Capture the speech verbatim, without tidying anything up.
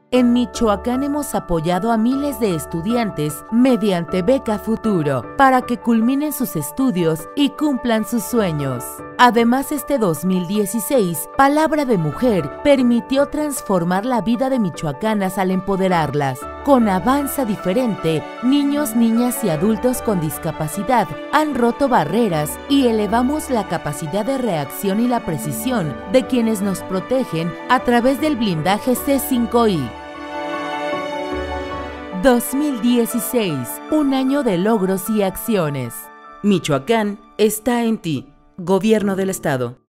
En Michoacán hemos apoyado a miles de estudiantes mediante Beca Futuro para que culminen sus estudios y cumplan sus sueños. Además, este dos mil dieciséis, Palabra de Mujer permitió transformar la vida de michoacanas al empoderarlas. Con Avanza Diferente, niños, niñas y adultos con discapacidad han roto barreras y elevamos la capacidad de reacción y la precisión de quienes nos protegen a través del blindaje C cinco I. dos mil dieciséis, un año de logros y acciones. Michoacán está en ti. Gobierno del Estado.